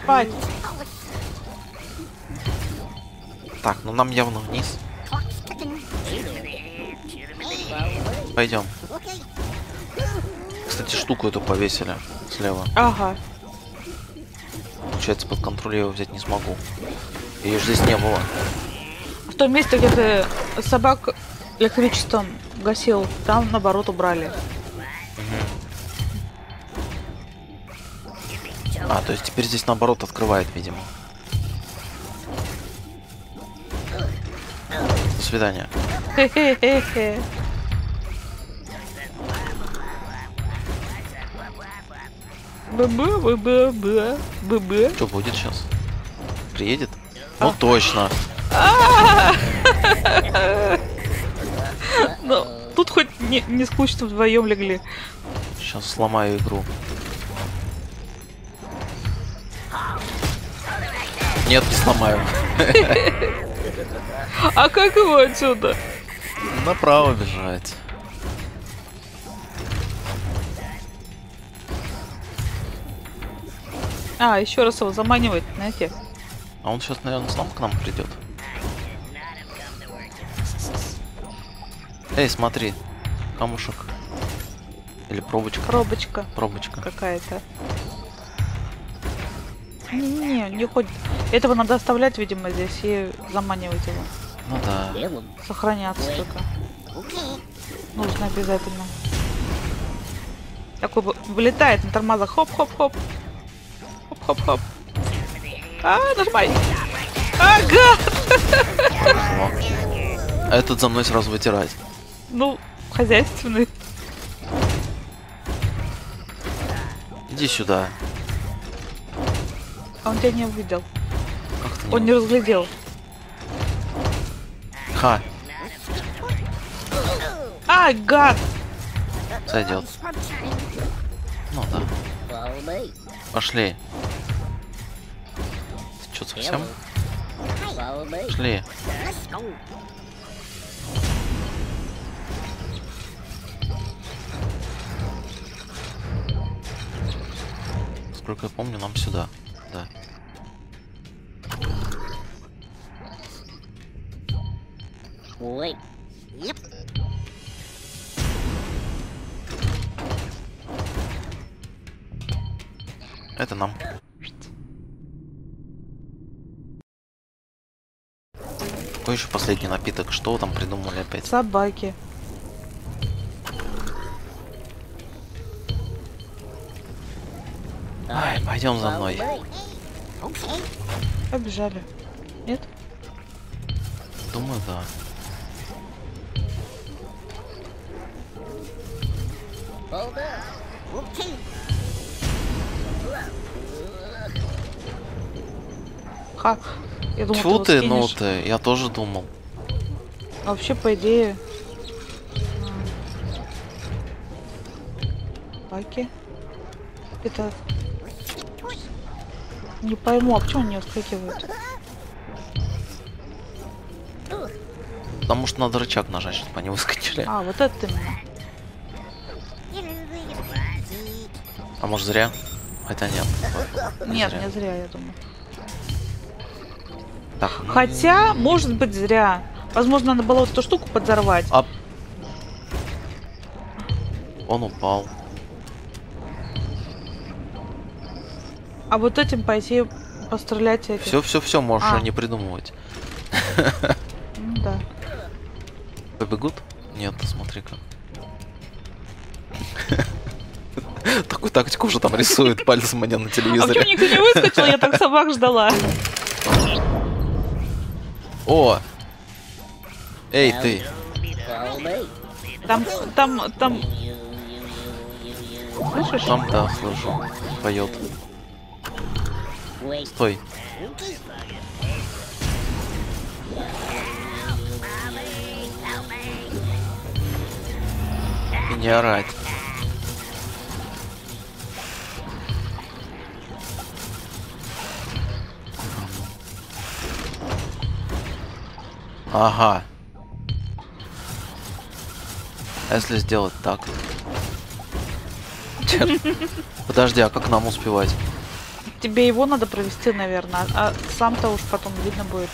Спать. Так, ну нам явно вниз. Пойдем. Кстати, штуку эту повесили слева. Ага. Получается, под контроль я его взять не смогу. Ее здесь не было. В том месте, где ты собак электричеством гасил, там наоборот убрали. А, то есть теперь здесь наоборот открывает, видимо. До свидания. Хе-хе-хе-хе. Б-б-б-б-б-б. Что будет сейчас? Приедет? Ну точно. Ну, тут хоть не скучно вдвоем легли. Сейчас сломаю игру. Нет, не сломаю. А как его отсюда? Направо бежать. А, еще раз его заманивает, знаете. А он сейчас, наверное, сам к нам придет. Эй, смотри. Камушек. Или пробочка. Пробочка Пробочка. какая-то. Не ходит. Этого надо оставлять, видимо, здесь и заманивать его. Ну да. Сохраняться только. Нужно обязательно. Такой вылетает на тормозах. Хоп-хоп-хоп. Хоп-хоп-хоп. А, нажимай. Ага! Повезло. А этот за мной сразу вытирать. Ну, хозяйственный. Иди сюда. А он тебя не увидел. Как ты Он не разглядел. Ха, А, гад! сойдет. Ну да. Пошли. Ты что, совсем? Пошли. Сколько я помню, нам сюда. Да. Это нам. Какой еще последний напиток? Что вы там придумали опять? Собаки. Ай, пойдем за мной. Побежали. Нет? Думаю, да. Ха. Я думал, Тьфу его ты, ну скинешь. ты, я тоже думал. А вообще, по идее... Собаки. Это... Не пойму, а почему они не выскакивают? Потому что надо рычаг нажать, чтобы они выскочили. А, вот это именно. А может зря? Хотя нет. Нет, зря. не зря, я думаю. Так, Хотя, может быть, зря. Возможно, надо было вот эту штуку подзорвать. а... Он упал. А вот этим пойти пострелять этих. Все, можешь А. не придумывать. Ну да. Побегут? Нет, смотри-ка. Такую тактику уже там рисует пальцем мне на А почему телевизоре. никто не выскочил? Я так собак ждала. О! Эй, ты! Там... Слышишь? Там, да, слышу. Поет. Стой. И не орать. Ага. А если сделать так? Подожди, а как нам успевать? тебе его надо провести, наверное, а сам-то уж потом видно будет.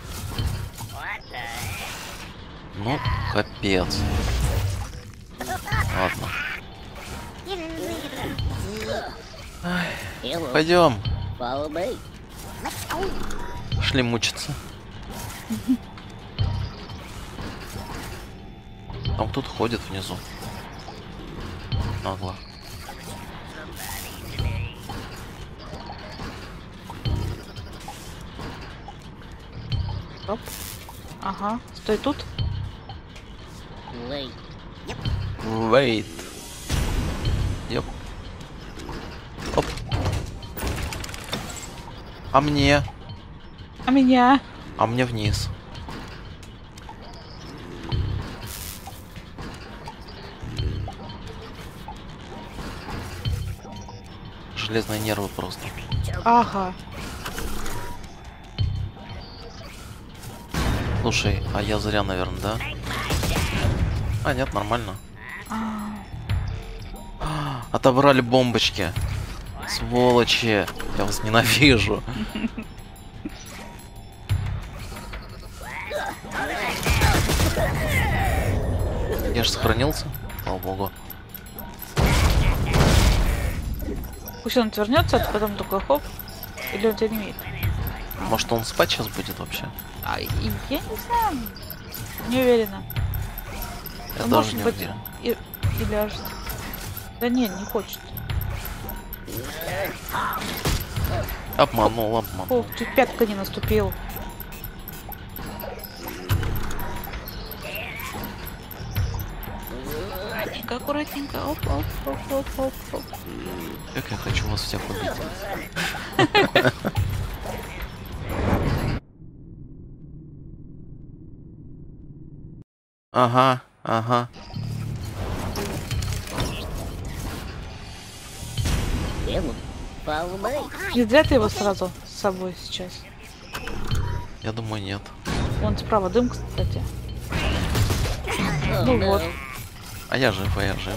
Ну, капец. Ладно. Пойдем. Пошли мучиться. Там тут ходит внизу. Нагло. Оп. Ага, стой тут. Wait. Йоп. Оп. А мне? А меня? А мне вниз. Железные нервы просто. Ага. Слушай, а я зря, наверное, да? А, нет, нормально. Отобрали бомбочки. Сволочи. Я вас ненавижу. Я же сохранился. Слава богу. Пусть он отвернется, а потом такой хоп. Или он тебя не видит. Может, он спать сейчас будет вообще? А, я не знаю. Не уверена. Я Он, тоже может не быть, уверен. и ляжет. Да не хочет. Обманул. О, чуть пятка не наступил. Аккуратненько, аккуратненько. Оп. Как я хочу вас всех убить. Ага. Не зря ты его сразу с собой сейчас. Я думаю, нет. Вон справа дым, кстати. Ну вот. А я жив.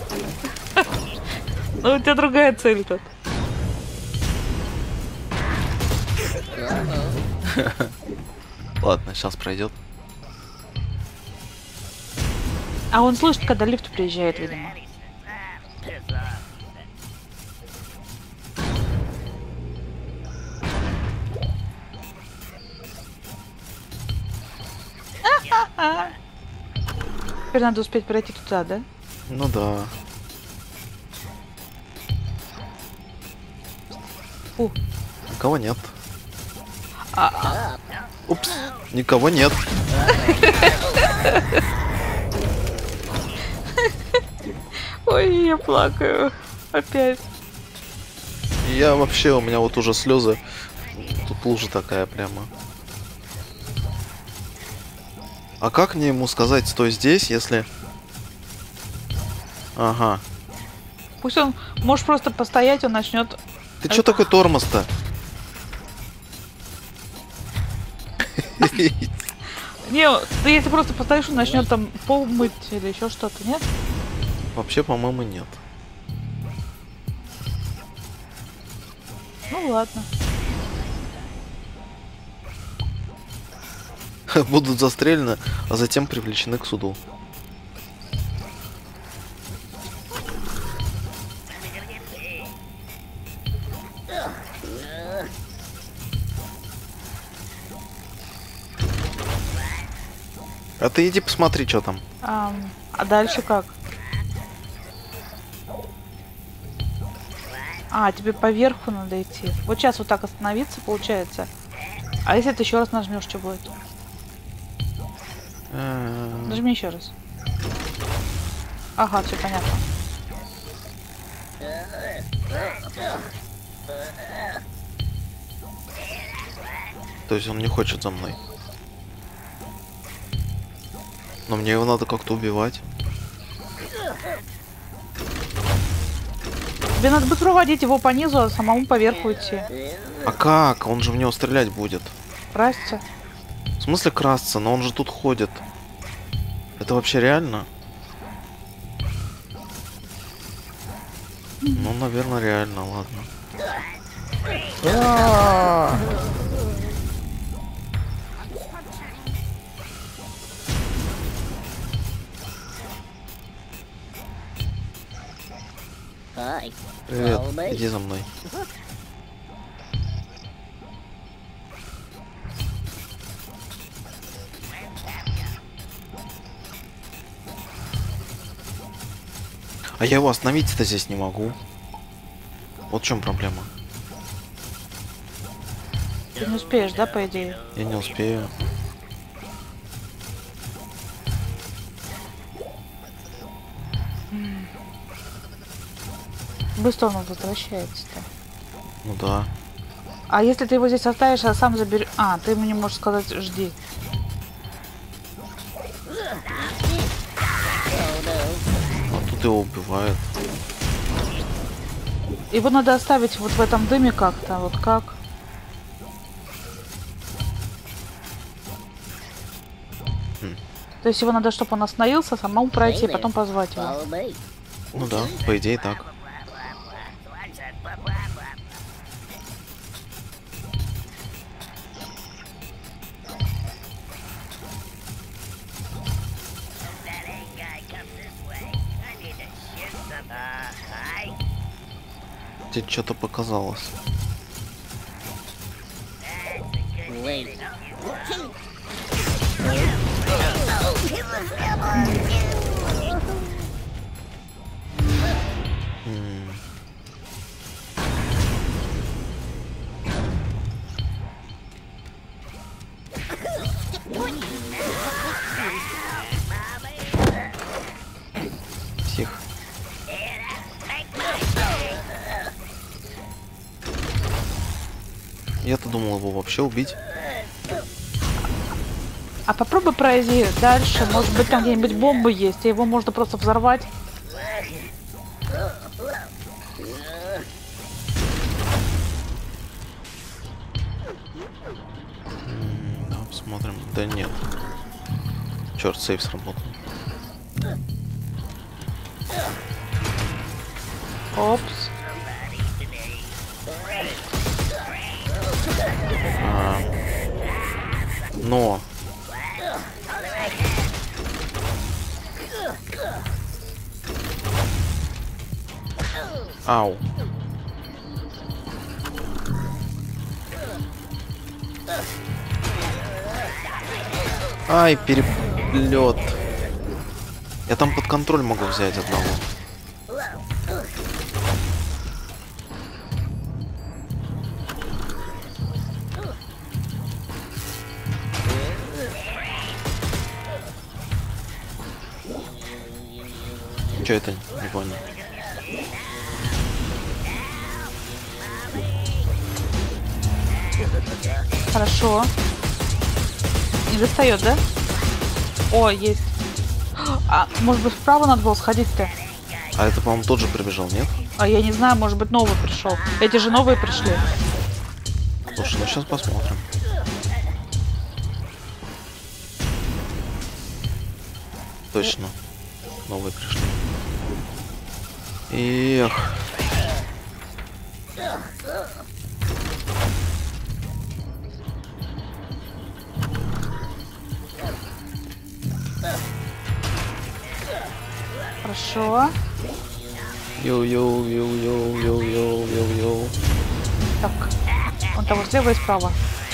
Ну у тебя другая цель тут. Ладно, сейчас пройдет. А он слышит, когда лифт приезжает, видимо. Теперь надо успеть пройти туда, да? Ну да. Никого нет. Упс, никого нет. Ой, я плакаю. Опять. Я вообще, у меня вот уже слезы. Тут лужа такая прямо. А как мне ему сказать, стой здесь, если... Ага. Пусть он, может просто постоять, он начнет. Ты чё такой тормоз-то? Не, ты если просто постоишь, он начнет там пол мыть или еще что-то, нет? Вообще, по-моему, нет. Ну ладно. Будут застрелены, а затем привлечены к суду. А ты иди посмотри, что там. А дальше как? А, тебе поверху надо идти. Вот сейчас вот так остановиться, получается. А если ты еще раз нажмешь, что будет? Нажми еще раз. Ага, все понятно. То есть он не хочет за мной. Но мне его надо как-то убивать. Тебе надо бы проводить его по низу, а самому поверху идти. А как? Он же в него стрелять будет. Краситься. В смысле красться? Но он же тут ходит. Это вообще реально? Ну, наверное, реально, ладно. А! Привет, иди за мной. А я его остановить-то здесь не могу. Вот в чем проблема. Ты не успеешь, да, по идее? Я не успею. Быстро он возвращается-то. Ну да. А если ты его здесь оставишь, а сам заберешь... А, ты ему не можешь сказать «жди». А тут его убивают. Его надо оставить вот в этом дыме как-то. Вот как? То есть его надо, чтобы он остановился, самому пройти, потом позвать его. Ну да, по идее так. Тебе что-то показалось. Тихо. Я-то думал его вообще убить. А попробуй пройти дальше. Может быть, там где-нибудь бомбы есть, и его можно просто взорвать. Да, посмотрим. Да нет. Черт, сейф сработал. Опс. Но. Ау. Ай, переплет. Я там под контроль могу взять одного. Что это? Не понял. Хорошо. Не достает, да? О, есть. А может быть, вправо надо было сходить-то? А это, по-моему, тот же прибежал, нет? А я не знаю, может быть, новый пришел. Эти же новые пришли. Слушай, ну сейчас посмотрим. Точно. Новые пришли. Эх. Хорошо. Йоу-йоу-йоу-йоу-йоу-йоу-йоу-йоу. Так. Он того слева и справа.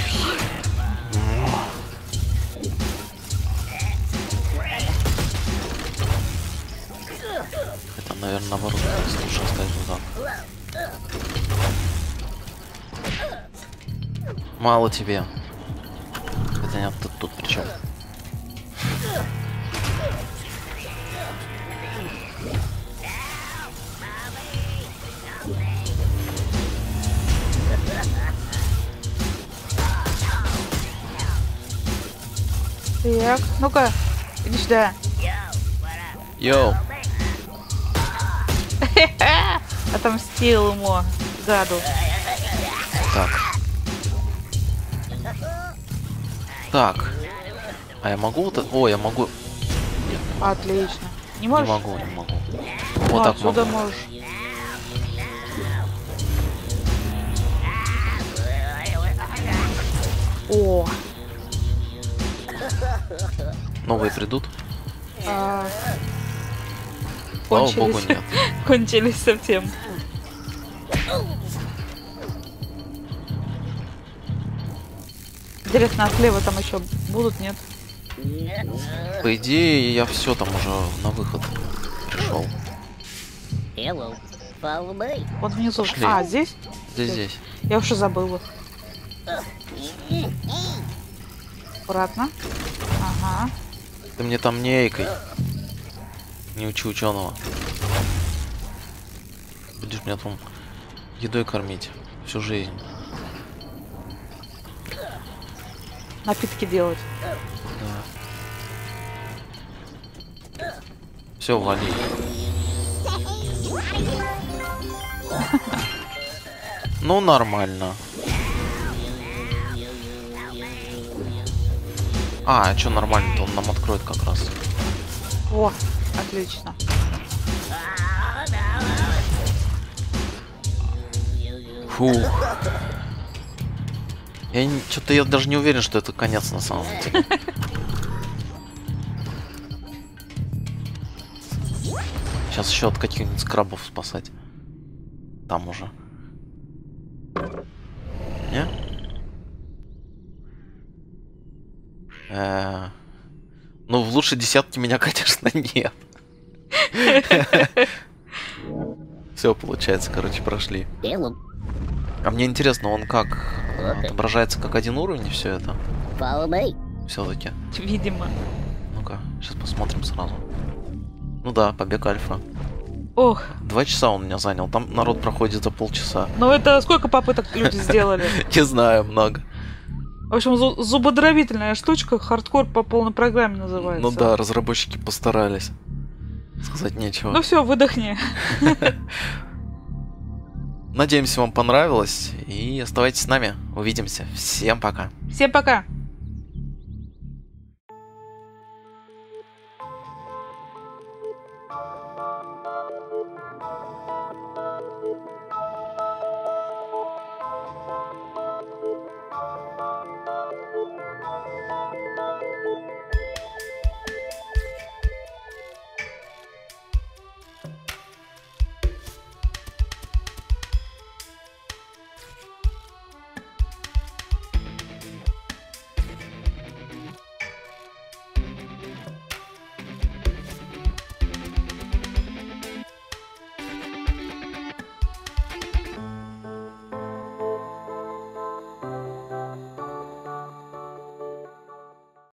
Это, наверное, наоборот. Лучше оставить назад. Мало тебе. Это нет, тут при чем? Так, ну-ка, иди сюда. Йоу. Отомстил ему, гаду. Так. Так. А я могу вот это? О, я могу. Нет, Отлично. Не не можешь? могу, не могу. Ну, Вот так отсюда могу. можешь. О, Новые придут? а, Слава богу, кончились. нет. Кончились совсем. Интересно, а слева там еще будут, нет? По идее, я все там уже на выход пришел. Hello. Follow me. Вот внизу. Пошли. А, здесь? Здесь. Я уже забыла. Аккуратно. Ага. Ты мне там не эйкой. Не учи ученого. Будешь меня там едой кормить всю жизнь. Напитки делать. Да. Все, вали. Ну, нормально. А что нормально-то? Он нам откроет как раз. О, отлично. Фу. Что-то я даже не уверен, что это конец на самом деле. Сейчас еще от каких-нибудь скрабов спасать. Там уже. Не? Ну, в лучшей десятке меня, конечно, нет. Все, получается, короче, прошли. Hello. А мне интересно, он как отображается как один уровень, все это? Follow me. Все-таки. Видимо. Ну-ка, сейчас посмотрим сразу. Ну да, побег альфа. Ох, 2 часа он меня занял. Там народ проходит за полчаса. ну это сколько попыток люди сделали? Не знаю, много. В общем, зубодробительная штучка, хардкор по полной программе называется. Ну да, разработчики постарались. Сказать нечего. Ну все, выдохни. Надеемся, вам понравилось. И оставайтесь с нами. Увидимся. Всем пока. Всем пока.